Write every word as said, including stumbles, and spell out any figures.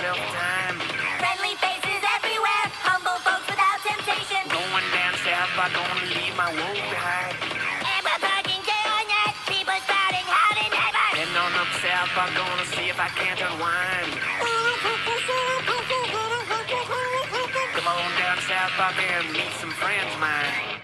myself time. Friendly faces everywhere, humble folks without temptation. Going down south, but gonna leave my woe behind. And we're parking day or night, people spouting howdy neighbor. Heading on up south, but gonna see if I can't unwind. Come on down south, Buck, and meet some friends of mine.